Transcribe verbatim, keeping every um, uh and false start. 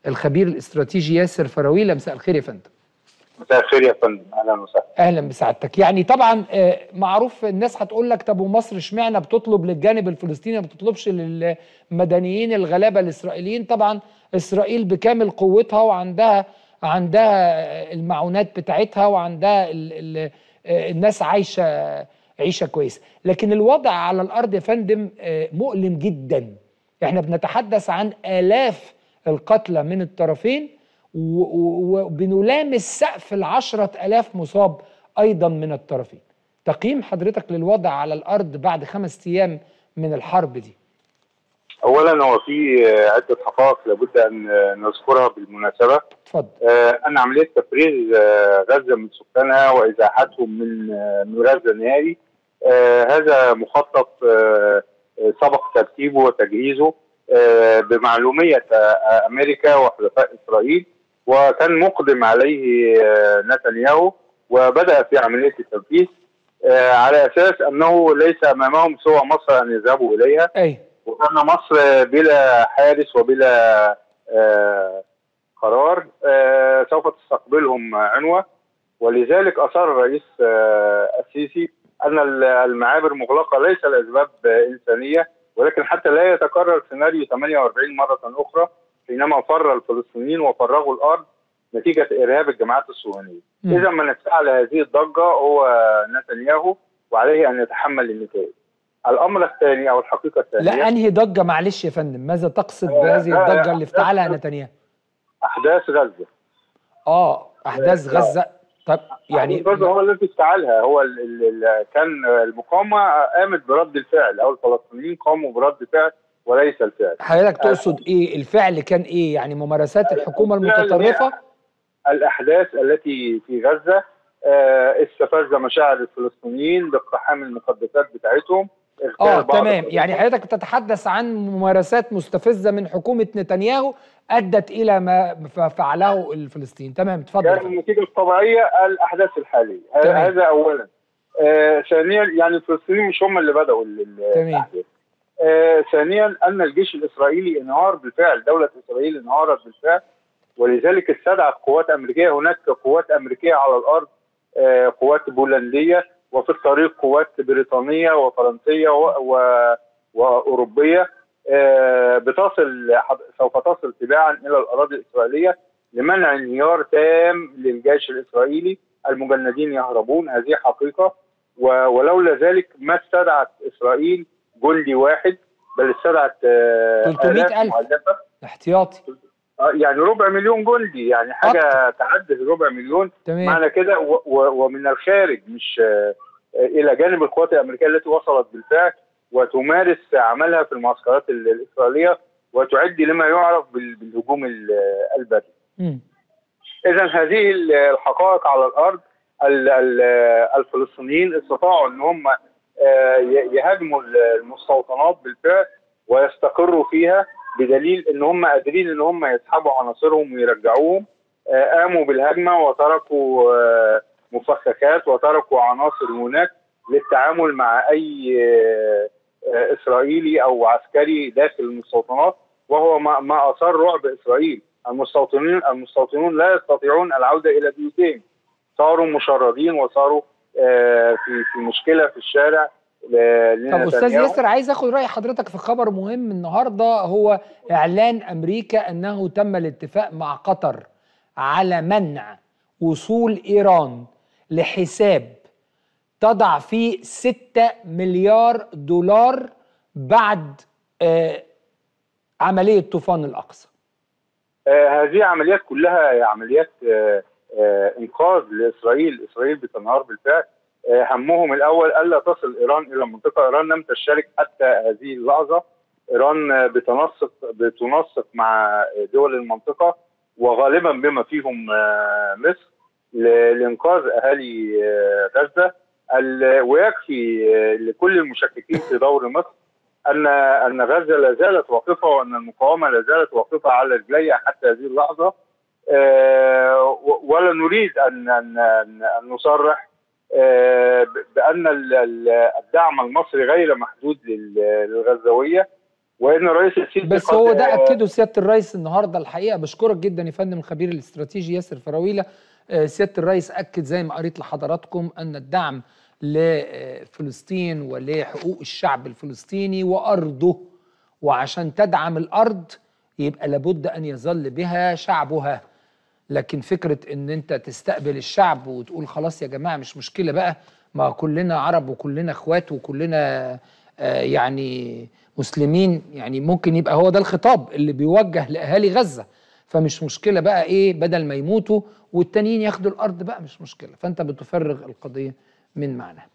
الخبير الاستراتيجي ياسر فراويلة. مساء الخير يا فندم. مساء الخير يا فندم، اهلا وسهلا. اهلا بسعادتك. يعني طبعا معروف الناس هتقول لك طب ومصر اشمعنى بتطلب للجانب الفلسطيني ما بتطلبش للمدنيين الغلابه الاسرائيليين؟ طبعا اسرائيل بكامل قوتها وعندها عندها المعونات بتاعتها وعندها ال ال الناس عايشه عيشه كويسه، لكن الوضع على الارض يا فندم مؤلم جدا. احنا بنتحدث عن آلاف القتلى من الطرفين وبنلامس سقف العشرة آلاف مصاب أيضا من الطرفين. تقييم حضرتك للوضع على الأرض بعد خمس أيام من الحرب دي؟ أولا هو في عدة حقائق لابد أن نذكرها بالمناسبة. اتفضل. أن عملية تفريغ غزة من سكانها وإزاحتهم من من غزة نهائي هذا مخطط سبق ترتيبه وتجهيزه بمعلومية أمريكا وحلفاء إسرائيل، وكان مقدم عليه نتنياهو وبدأ في عملية التنفيذ على أساس أنه ليس أمامهم سوى مصر أن يذهبوا إليها. أي. وأن مصر بلا حارس وبلا قرار سوف تستقبلهم عنوة، ولذلك أصر الرئيس السيسي أن المعابر مغلقة ليس لأسباب إنسانية، ولكن حتى لا يتكرر سيناريو ثمانية وأربعين مرة أخرى حينما فر الفلسطينيين وفرغوا الأرض نتيجة إرهاب الجماعات الصهيونية. إذا من استعلى هذه الضجة هو نتنياهو، وعليه أن يتحمل النتائج. الأمر الثاني أو الحقيقة الثانية، لا أنهي ضجة؟ معلش يا فندم، ماذا تقصد بهذه الضجة اللي افتعلها نتنياهو؟ أحداث غزة. آه أحداث غزة. طب يعني غزة هو الذي افتعلها، هو اللي كان المقاومة قامت برد الفعل، أو الفلسطينيين قاموا برد فعل وليس الفعل. حضرتك تقصد آه. إيه الفعل كان إيه؟ يعني ممارسات الحكومة المتطرفة؟ الأحداث التي في غزة آه استفز مشاعر الفلسطينيين باقتحام المقدسات بتاعتهم. اه تمام، يعني حضرتك تتحدث عن ممارسات مستفزة من حكومة نتنياهو أدت إلى ما فعله الفلسطينيين. تمام، اتفضل. يعني النتيجة الطبيعية الأحداث الحالية. تمام. هذا أولا. آه ثانيا يعني الفلسطينيين مش هم اللي بدأوا الأحداث. آه ثانيا أن الجيش الإسرائيلي انهار بالفعل، دولة إسرائيل انهارت بالفعل، ولذلك استدعت قوات أمريكية. هناك قوات أمريكية على الأرض، آه قوات بولندية، وفي الطريق قوات بريطانية وفرنسية و... و... وأوروبية آه بتصل سوف تصل تباعا إلى الأراضي الإسرائيلية لمنع انهيار تام للجيش الإسرائيلي. المجندين يهربون، هذه حقيقة، و... ولولا ذلك ما استدعت إسرائيل جندي واحد، بل استدعت آه ثلاثمائة ألف احتياطي، يعني ربع مليون جندي، يعني حاجة تعدد ربع مليون. تمام. معنى كده و... و... ومن الخارج، مش آه إلى جانب القوات الأمريكية التي وصلت بالفعل وتمارس عملها في المعسكرات الإسرائيلية وتعد لما يعرف بالهجوم البري. إذن هذه الحقائق على الأرض. الفلسطينيين استطاعوا أن هم يهاجموا المستوطنات بالفعل ويستقروا فيها، بدليل أن هم قادرين أن هم يسحبوا عناصرهم ويرجعوهم. قاموا بالهجمة وتركوا مفخخات وتركوا عناصر هناك للتعامل مع أي إسرائيلي أو عسكري داخل المستوطنات، وهو ما أثار رعب إسرائيل. المستوطنين المستوطنون لا يستطيعون العودة إلى بيوتهم، صاروا مشردين وصاروا في في مشكلة في الشارع. طب أستاذ ياسر، عايز أخد رأي حضرتك في خبر مهم النهاردة، هو إعلان أمريكا أنه تم الاتفاق مع قطر على منع وصول إيران لحساب تضع فيه ستة مليار دولار بعد آه عملية طوفان الأقصى. آه هذه عمليات كلها عمليات آه آه إنقاذ لإسرائيل. إسرائيل بتنهار بالفعل. آه همهم الأول ألا تصل إيران إلى المنطقة. إيران لم تشترك حتى هذه اللحظة. إيران بتنسق بتنسق مع دول المنطقة، وغالبا بما فيهم آه مصر، لإنقاذ أهالي آه غزة. ويكفي لكل المشككين في دور مصر ان ان غزه لا زالت واقفه، وان المقاومه لا زالت واقفه على رجليها حتى هذه اللحظه. ولا نريد ان ان ان نصرح بان الدعم المصري غير محدود للغزاويه، وان الرئيس السيسي بس هو ده اكده سياده الرئيس النهارده. الحقيقه بشكرك جدا يا فندم الخبير الاستراتيجي ياسر فراويله. سياده الرئيس اكد زي ما قريت لحضراتكم ان الدعم لفلسطين ولحقوق الشعب الفلسطيني وارضه، وعشان تدعم الارض يبقى لابد ان يظل بها شعبها. لكن فكره ان انت تستقبل الشعب وتقول خلاص يا جماعه مش مشكله بقى، ما كلنا عرب وكلنا اخوات وكلنا آه يعني مسلمين، يعني ممكن يبقى هو ده الخطاب اللي بيوجه لاهالي غزه. فمش مشكله بقى ايه بدل ما يموتوا والتانيين ياخدوا الارض بقى، مش مشكله. فانت بتفرغ القضيه من معناها.